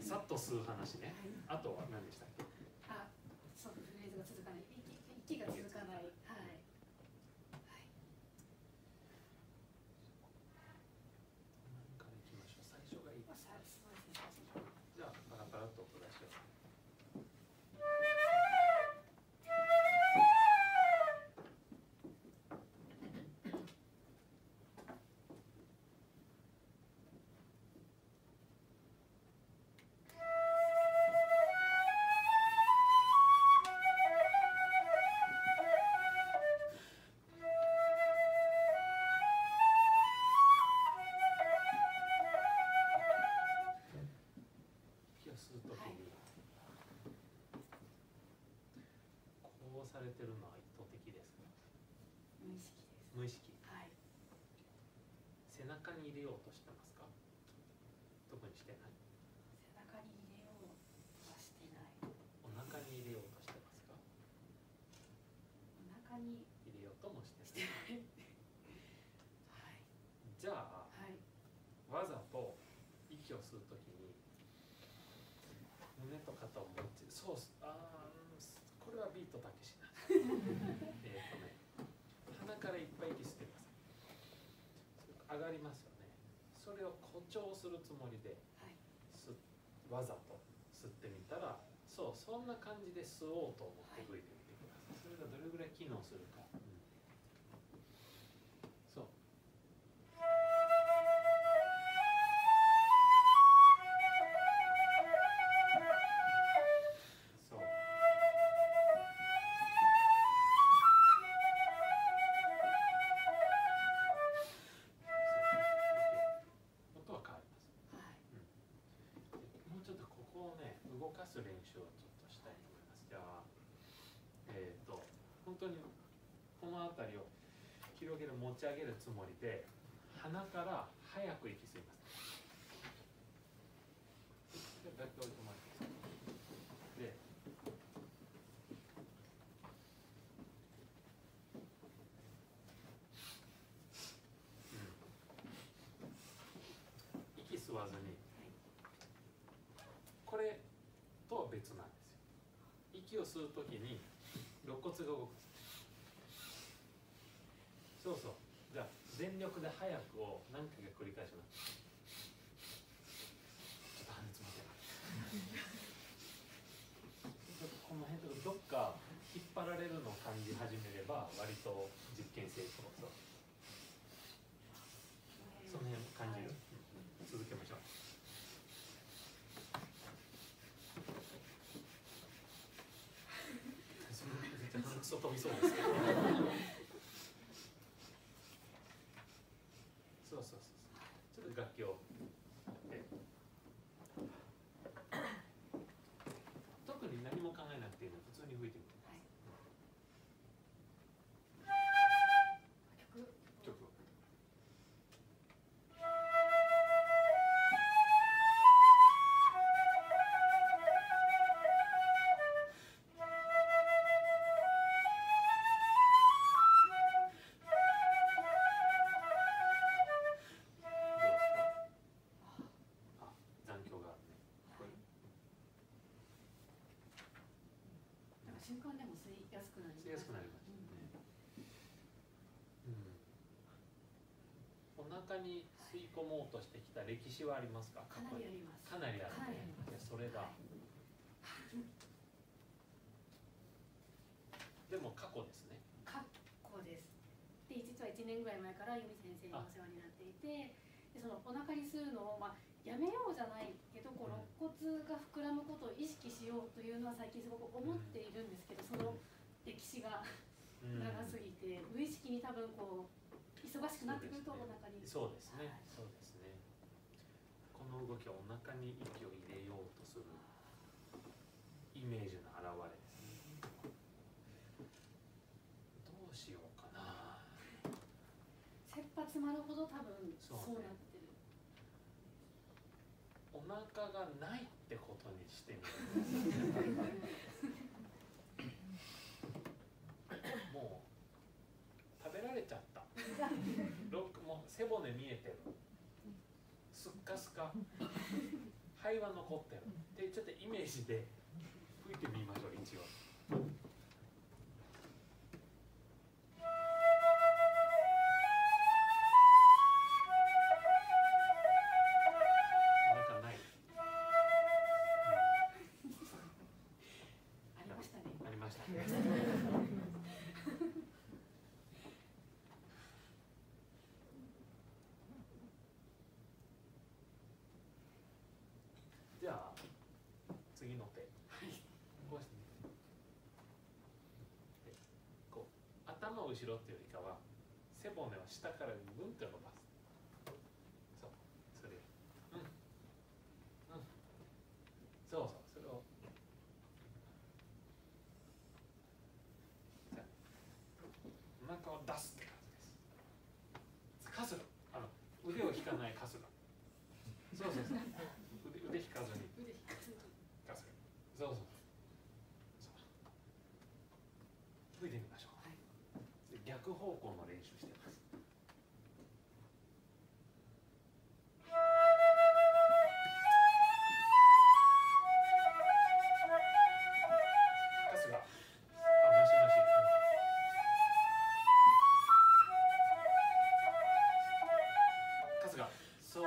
さっと吸う話ね。あとは何でしたっけ？ あ、そう、フレーズが続かない、息が続かない。はい。 何からいきましょう。最初がいい。 そうですね。 じゃあパラパラっと音出しよう。吸うときにこうされてるのは意図的ですか？ 無意識です。 無意識。 はい。 背中に入れようとしてますか？特にしてない。 背中に入れようはしてない。 お腹に入れようとしてますか？ お腹に入れようともしてしてない。 ない。はい。 じゃあ、 はい。 わざと息を吸うときに胸と肩を持って、そうす、これはビートたけしな。鼻からいっぱい息吸ってください。上がりますよね。それを誇張するつもりで、 はい、 わざと吸ってみたら、そんな感じで吸おうと思って吹いてみてください。それがどれぐらい機能するか。そう。動かす練習をちょっとしたいと思います。じゃあ、本当にこの辺りを広げる、持ち上げるつもりで鼻から早く息吸います。だけ置いてもらっていいですか？で、息吸わずに、これとは別なんですよ。息を吸うときに肋骨が動く。そうそう。じゃあ全力で早くを何回か繰り返します。ちょっと羽詰まってる。この辺とかどっか引っ張られるのを感じ始めれば割と実験成功。その辺感じる？続けましょう。めっちゃ鼻くそ飛びそうですけど。そう。ちょっと楽器を持って特に何も考えなくていいので普通に吹いてみてください。曲瞬間でも吸いやすくなりましたね。 お腹に吸い込もうとしてきた歴史はありますか？ かなりあります。 かなりあるね。それだ。でも過去ですね。 過去です。で、実は1年ぐらい前から由美先生にお世話になっていて、でそのお腹に吸うのをやめようじゃないけど、肋骨が膨らむことを意識しようというのは最近すごく思っているんですけど、その歴史が長すぎて無意識に多分こう忙しくなってくるとお腹に。 そうですね。この動きはお腹に息を入れようとするイメージの表れですね。どうしようかな。 切羽詰まるほど多分そうなってる。 お腹がないってことにしてみる。もう食べられちゃった。もう背骨見えてる。すっかすか。早肺は残ってる。でちょっとイメージで吹いてみましょう一応。なんかない。 ありましたね。 ありましたね。じゃあ次の手。こうしてでこう頭を後ろっていうよりかは背骨を下からぐんと伸ばす。そうそれ。そうそうそれを。お腹を出すって感じです。かする。腕を引かないかする。そうそうそう。腕引かずに。 腕引かずに。 かする。そうそう。吹いてみましょう。はい、逆方向の練習してます。春日。マシマシ。春日。そうそうそうそう。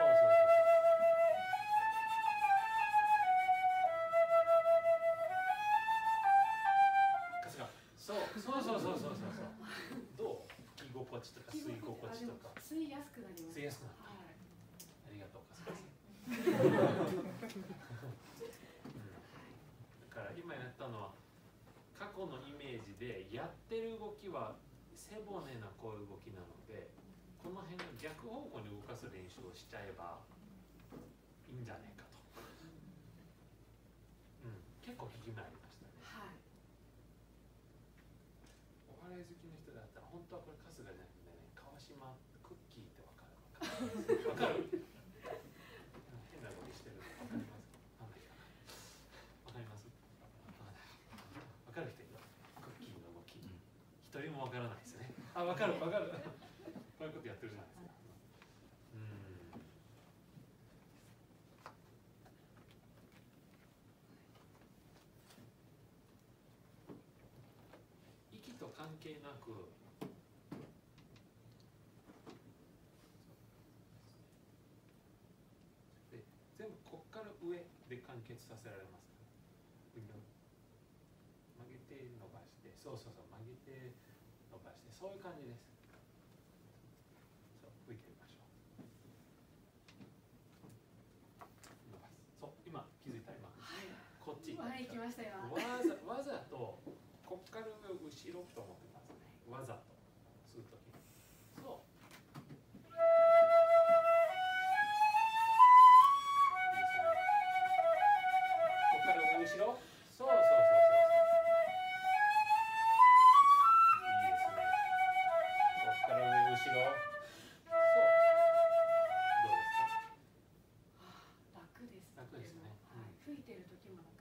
そうそうそうそうそうそう。どう？吹き心地とか吸い心地とか。 吸いやすくなります。 吸いやすくなった。 はい。 ありがとうかすかさん。だから今やったのは過去のイメージでやってる動きは背骨のこういう動きなので、この辺の逆方向に動かす練習をしちゃえばいいんじゃないかと。結構効き目ありましたね。はい。お笑い好きの人だったら本当はこれ春日じゃなくてね、川島クッキーってわかる？わかる？変な動きしてるのわかります？わかります？わかる人いる？クッキーの動き。一人もわからないですね。あ、わかるわかる。こういうことやってるじゃないですか。息と関係なく。全部こっから上で完結させられますから。曲げて伸ばして、そうそうそう、曲げて伸ばして、そういう感じです。そう吹いてみましょう。伸ばす。そう今気づいた今。はい。こっち。 はい、行きましたよ。 わざとこっから上後ろと思ってますね。わざと吸うときに。そう。後ろ、そうそうそうそう。いいですね。ここから上後ろ。そう。どうですか？ 楽です。 楽ですね。 吹いてる時も楽。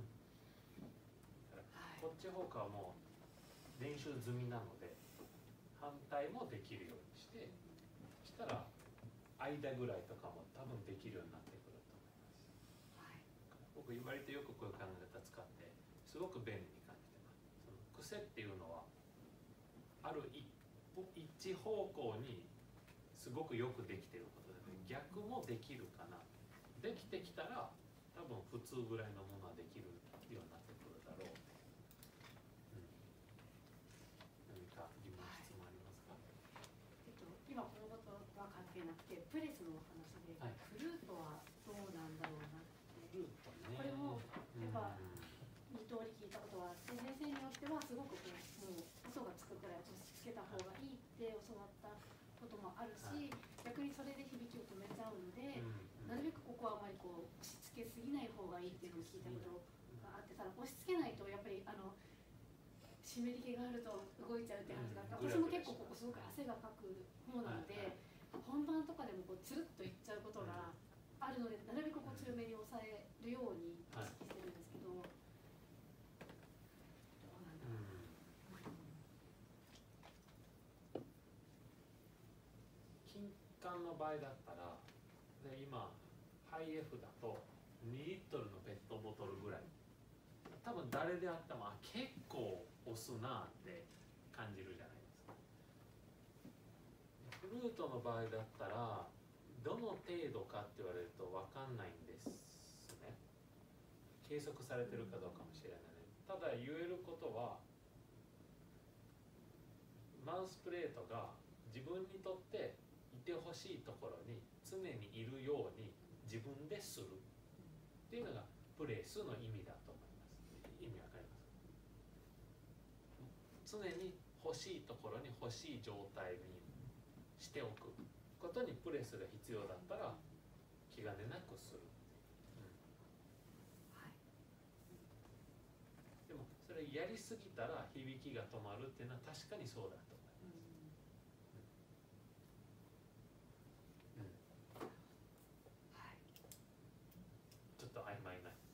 こっち方向はもう練習済みなので、反対もできるようにして、したら間ぐらいとかも多分できるようになってくると思います。僕言われてよくこういう考え方使ってすごく便利に感じてます。その癖っていうのはある一方向にすごくよくできていることで、逆もできるかな。できてきたら多分普通ぐらいのものはできるようになってくるだろう。何か疑問質問ありますか？ 今このことは関係なくてプレスのお話で、はい、フルートはどうなんだろうなって。 フルートね。 これもやっぱ2通り聞いたことはあって、先生によってはすごくこうもう音がつくくらい押し付けた方がいいって教わったこともあるし、はい、逆にそれで響きを止めちゃうので、なるべくここはあまりこう押し付けすぎない方がいいっていうのを聞いたことがあって、ただ押し付けないとやっぱり湿り気があると動いちゃうって話があって、私も結構ここすごく汗がかく方なので、本番とかでもこうつるっといっちゃうことがあるので、なるべくこう強めに抑えるように意識してるんですけど、どうなんだろう。金管の場合だったら、で今ハイ F だと2 多分誰であっても結構押すなって感じるじゃないですか。フルートの場合だったらどの程度かって言われると分かんないんですね。計測されてるかどうかもしれないね。ただ言えることはマウスプレートが自分にとっていてほしいところに常にいるように自分でするっていうのがプレスの意味だと思います。意味わかります？常に欲しいところに欲しい状態にしておくことにプレスが必要だったら気兼ねなくする。でもそれやりすぎたら響きが止まるっていうのは確かにそうだと思います。ちょっと曖昧な